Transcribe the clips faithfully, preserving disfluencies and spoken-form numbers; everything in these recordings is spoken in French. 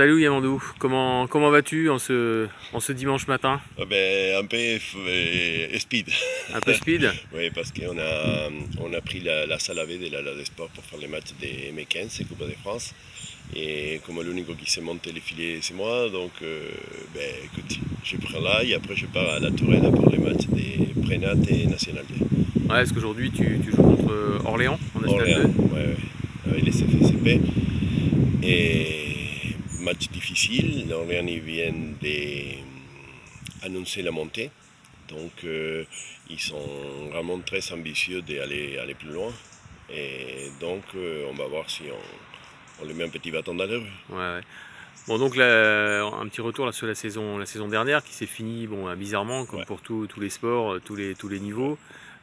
Salut Yamandou, comment, comment vas-tu en ce, en ce dimanche matin? Ah ben, un peu euh, speed. Un peu speed? Oui, parce qu'on a, on a pris la, la salle à V de la, la des sports pour faire les matchs des M quinze, Coupe de France. Et comme l'unique qui s'est monté les filets, c'est moi, donc euh, ben, écoute, je prends là et après je pars à la Tourelle pour les matchs des Prénat et National deux. Ouais, est-ce qu'aujourd'hui tu, tu joues contre Orléans en National Orléans, deux? ouais, ouais, avec les C F C P. Et match difficile, Orléans ils viennent d'annoncer la montée. Donc euh, ils sont vraiment très ambitieux d'aller aller plus loin. Et donc euh, on va voir si on, on les met un petit bâton dans la rue. Ouais, ouais. Bon, donc là, un petit retour là, sur la saison, la saison dernière qui s'est finie bon, bizarrement, comme Ouais. pour tout- tous les sports, tous les, tous les niveaux.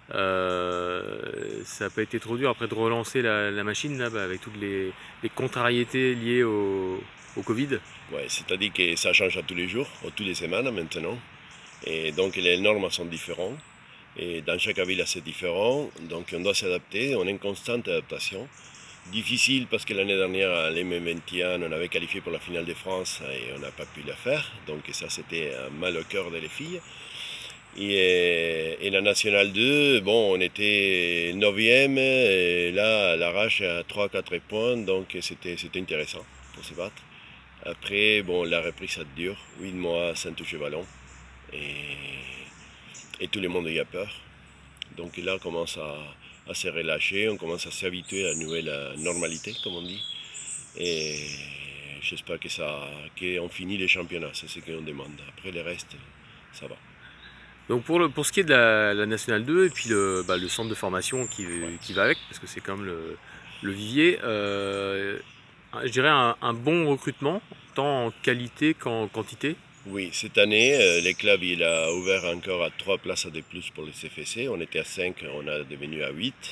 Euh, ça n'a pas été trop dur après de relancer la, la machine là, bah, avec toutes les, les contrariétés liées au, au Covid. Ouais, c'est-à-dire que ça change à tous les jours, ou toutes les semaines maintenant. Et donc les normes sont différentes. Et dans chaque ville c'est différent. Donc on doit s'adapter, on est en constante adaptation. Difficile parce que l'année dernière, à l'M vingt et un, on avait qualifié pour la finale de France et on n'a pas pu la faire. Donc ça, c'était un mal au cœur des filles. Et, et la Nationale deux, bon, on était neuvième et là, à l'arrache à trois quatre points, donc c'était intéressant pour se battre. Après, bon, la reprise, ça dure, huit mois sans toucher ballon. Et, et tout le monde y a peur. Donc là, on commence à, à se relâcher, on commence à s'habituer à la nouvelle normalité, comme on dit. Et j'espère que ça, qu'on finit les championnats, c'est ce qu'on demande. Après le reste, ça va. Donc pour, le, pour ce qui est de la, la Nationale deux et puis le, bah, le centre de formation qui, Ouais. qui va avec, parce que c'est comme le, le vivier, euh, je dirais un, un bon recrutement, tant en qualité qu'en quantité. Oui, cette année, euh, le club il a ouvert encore à trois places de plus pour les C F C. On était à cinq, on a devenu à huit.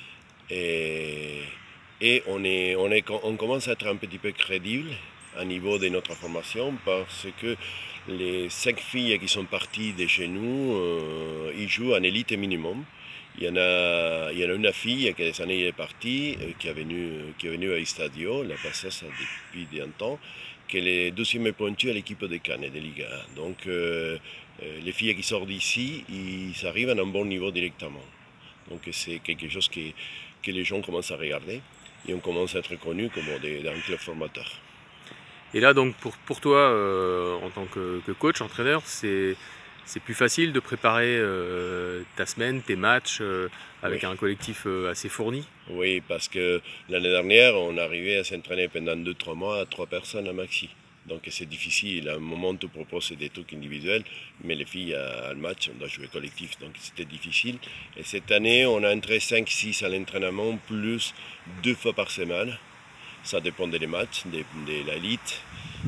Et, et on, est, on, est, on commence à être un petit peu crédible à niveau de notre formation parce que les cinq filles qui sont parties de chez nous, euh, ils jouent en élite minimum. Il y en a, il y en a une fille qui, des années, est partie, qui est venue, qui est venue à Estadio, la passeuse depuis un temps, qui est le deuxième pointu à l'équipe de Cannes, de Liga un. Donc, euh, les filles qui sortent d'ici, ils arrivent à un bon niveau directement. Donc, c'est quelque chose qui, que les gens commencent à regarder et on commence à être connu comme des, un club formateur. Et là, donc, pour, pour toi, euh, en tant que, que coach, entraîneur, c'est c'est plus facile de préparer euh, ta semaine, tes matchs, euh, avec Oui. un collectif euh, assez fourni? Oui, parce que l'année dernière, on arrivait à s'entraîner pendant deux trois mois à trois personnes à maxi. Donc c'est difficile. À un moment, tu proposes des trucs individuels, mais les filles, à le match, on doit jouer collectif. Donc c'était difficile. Et cette année, on a entre cinq six à l'entraînement, plus deux fois par semaine. Ça dépend des matchs, de, de l'élite,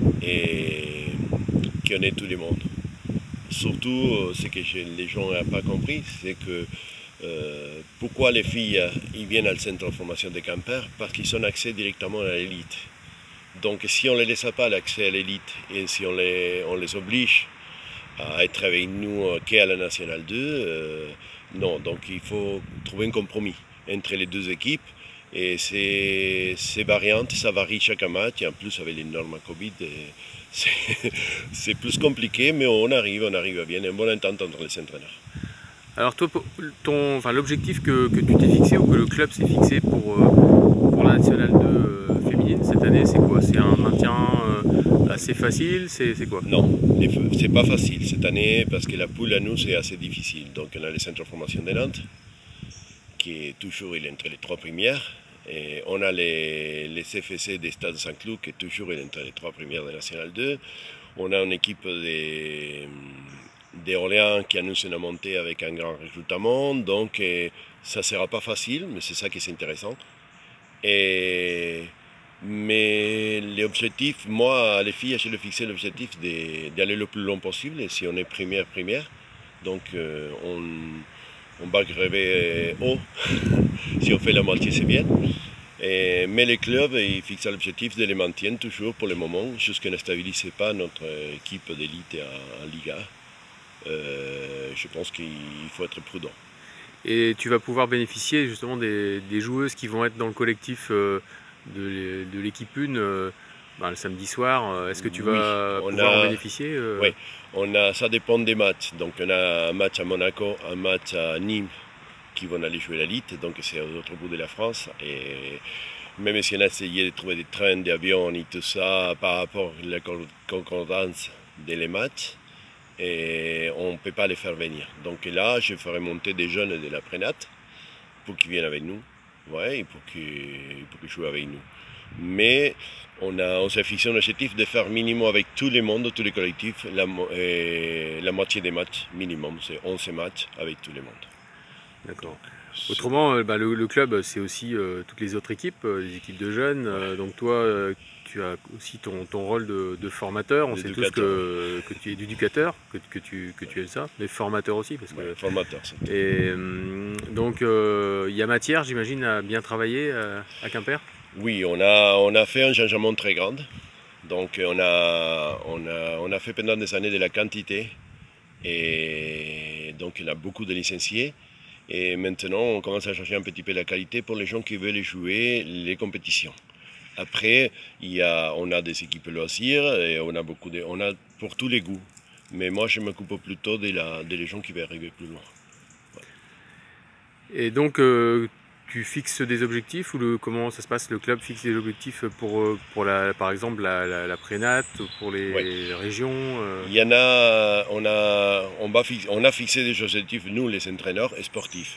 et qu'on est tout le monde. Surtout, ce que les gens n'ont pas compris, c'est que euh, pourquoi les filles ils viennent au centre de formation de Quimper? Parce qu'ils ont accès directement à l'élite. Donc si on ne les laisse pas l'accès à l'élite et si on les, on les oblige à être avec nous qu'à la Nationale deux, euh, non. Donc il faut trouver un compromis entre les deux équipes. Et ces, ces variantes, ça varie chaque match. Et en plus, avec les normes Covid, c'est plus compliqué, mais on arrive, on arrive à bien. Une bonne entente entre les entraîneurs. Alors toi, ton, enfin, l'objectif que, que tu t'es fixé ou que le club s'est fixé pour, euh, pour la Nationale deux euh, féminine cette année, c'est quoi? C'est un maintien euh, assez facile? C'est quoi? Non, c'est pas facile cette année parce que la poule à nous c'est assez difficile. Donc on a le centre de formation de Nantes qui est toujours il est entre les trois premières. Et on a les, les C F C des Stades Saint-Cloud qui est toujours il est entre les trois premières de National deux. On a une équipe des d'Orléans qui annonce une montée avec un grand résultat, donc eh, ça ne sera pas facile, mais c'est ça qui est intéressant. Et, mais l'objectif, moi, les filles, j'ai fixé l'objectif d'aller le plus long possible, et si on est première, première, donc euh, on, on va gréver haut, si on fait la moitié, c'est bien. Et, mais les clubs, ils fixent l'objectif de les maintenir toujours pour le moment, jusqu'à ne stabilise pas notre équipe d'élite en, en Liga. Euh, je pense qu'il faut être prudent. Et tu vas pouvoir bénéficier justement des, des joueuses qui vont être dans le collectif euh, de, de l'équipe un euh, ben, le samedi soir. Est-ce que tu vas oui, pouvoir a, en bénéficier euh... Oui, on a, ça dépend des matchs. Donc on a un match à Monaco, un match à Nîmes qui vont aller jouer la Ligue, donc c'est à l'autre bout de la France. Et même si on a essayé de trouver des trains, des avions et tout ça par rapport à la concordance des matchs, et on ne peut pas les faire venir. Donc là, je ferai monter des jeunes de la prénat pour qu'ils viennent avec nous, ouais, et pour qu'ils, pour qu'ils jouent avec nous. Mais on, a, on s'est fixé un objectif de faire minimum avec tous les mondes, tous les collectifs, la, la moitié des matchs minimum, c'est onze matchs avec tous les mondes. D'accord. Autrement, bah, le, le club, c'est aussi euh, toutes les autres équipes, euh, les équipes de jeunes. Euh, donc toi, euh, tu as aussi ton, ton rôle de, de formateur. On sait tous que, que tu es d'éducateur, que, que, tu, que tu es ça, mais formateur aussi. Parce que, ouais, formateur, c'est et euh, donc, il euh, y a matière, j'imagine, à bien travailler euh, à Quimper. Oui, on a, on a fait un changement très grand. Donc on a, on, a, on a fait pendant des années de la quantité. Et donc il y a beaucoup de licenciés. Et maintenant, on commence à chercher un petit peu la qualité pour les gens qui veulent jouer les compétitions. Après, il y a, on a des équipes loisirs et on a, beaucoup de, on a pour tous les goûts. Mais moi, je m'occupe plutôt de, la, de les gens qui veulent arriver plus loin. Ouais. Et donc, euh, tu fixes des objectifs ou le, comment ça se passe? Le club fixe des objectifs pour, pour la, par exemple la, la, la prénat, pour les, ouais. les régions euh... Il y en a, on a, on, va fixer, on a fixé des objectifs, nous les entraîneurs sportifs,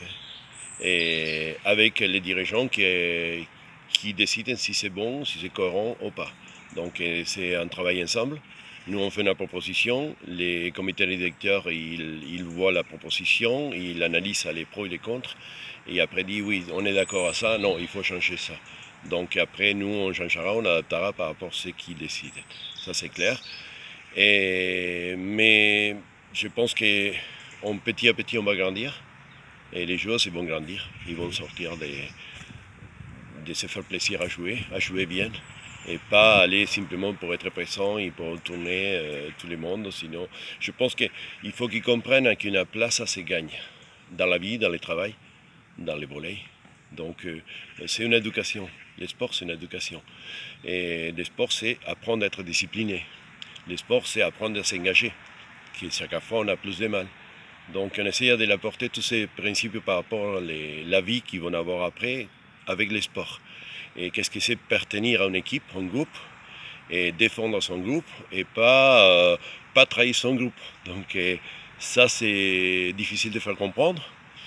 et avec les dirigeants qui, qui décident si c'est bon, si c'est cohérent ou pas. Donc c'est un travail ensemble. Nous on fait une proposition, les comités directeurs ils, ils voient la proposition, ils analysent les pros et les contre, et après disent oui, on est d'accord à ça, non, il faut changer ça. Donc après nous on changera, on adaptera par rapport à ce qu'ils décident. Ça c'est clair. Et, mais je pense que on, petit à petit on va grandir, et les joueurs ils vont grandir, ils vont sortir de, de se faire plaisir à jouer, à jouer bien. Et pas aller simplement pour être présent et pour tourner euh, tout le monde. Sinon, je pense qu'il faut qu'ils comprennent qu'une place, ça se gagne dans la vie, dans le travail, dans les volets. Donc, euh, c'est une éducation. Le sport, c'est une éducation. Et le sport, c'est apprendre à être discipliné. Le sport, c'est apprendre à s'engager. Chaque fois, on a plus de mal. Donc, on essaie de l'apporter tous ces principes par rapport à les, la vie qu'ils vont avoir après avec le sport. Et qu'est-ce que c'est appartenir à une équipe, un groupe, et défendre son groupe, et pas, euh, pas trahir son groupe. Donc euh, ça, c'est difficile de faire comprendre.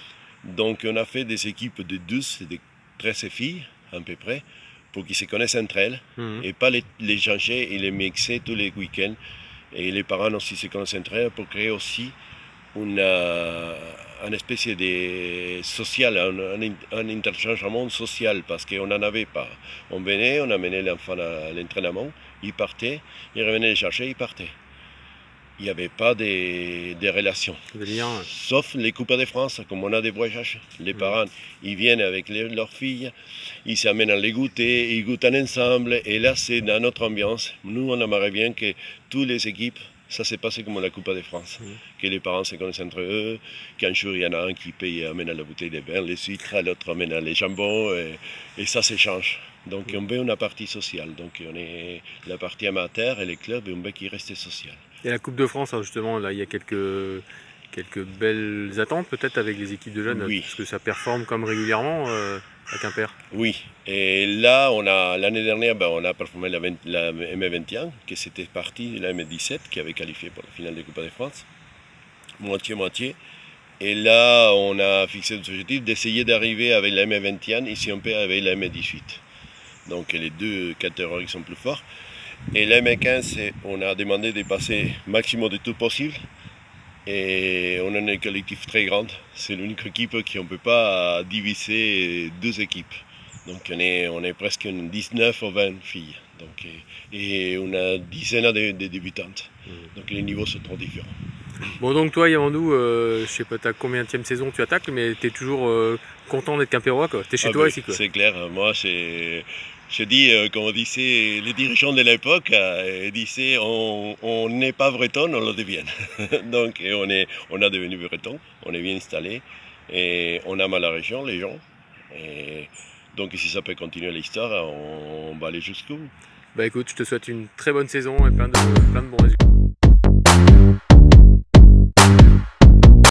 Donc on a fait des équipes de douze et de treize filles, à peu près, pour qu'ils se connaissent entre elles, mmh. et pas les, les changer et les mixer tous les week-ends. Et les parents aussi se connaissent entre elles pour créer aussi une, euh, une espèce de social, un, un, un interchangement social, parce qu'on n'en avait pas. On venait, on amenait l'enfant à l'entraînement, il partait, il revenait le chercher, il partait. Il n'y avait pas de, de relations. Sauf les Coupes de France, comme on a des voyages. Les parents, ils viennent avec les, leurs filles, ils s'amènent à les goûter, ils goûtent ensemble, et là c'est dans notre ambiance. Nous, on aimerait bien que toutes les équipes, ça s'est passé comme la Coupe de France, mmh. que les parents se connaissent entre eux, qu'un jour il y en a un qui paye et amène la bouteille de vin, les huîtres, l'autre amène les jambons, et, et ça s'échange. Donc mmh. on veut une partie sociale, donc on est la partie amateur et les clubs, on veut qu'ils restent social. Et la Coupe de France, justement, là il y a quelques, quelques belles attentes peut-être avec les équipes de jeunes, oui. parce que ça performe comme régulièrement euh, à Quimper. Oui, et là, on a l'année dernière, ben, on a performé la, vingt, la M vingt et un, que c'était partie de la M dix-sept, qui avait qualifié pour la finale de Coupe de France, moitié-moitié. Et là, on a fixé l'objectif d'essayer d'arriver avec la M vingt et un, et si on peut avec la M dix-huit. Donc les deux catégories sont plus fortes. Et la M quinze, on a demandé de passer maximum de tout possible. Et on a un collectif très grand. C'est l'unique équipe qu'on ne peut pas diviser deux équipes. Donc on est, on est presque une dix-neuf ou vingt filles. Donc, et on a une dizaine de, de débutantes. Donc les niveaux sont trop différents. Bon, donc toi Yamandou, euh, je sais pas ta combienième saison tu attaques, mais tu es toujours euh, content d'être Quimpérois, quoi. Tu es chez ah toi ben, ici, quoi. C'est clair, moi c'est... Je dis, euh, comme on disait, les dirigeants de l'époque euh, disaient on n'est pas breton, on le devient. Donc on, est, on a devenu breton, on est bien installé et on aime la région, les gens. Et donc si ça peut continuer l'histoire, on, on va aller jusqu'où. Bah écoute, je te souhaite une très bonne saison et plein de, plein de bons résultats.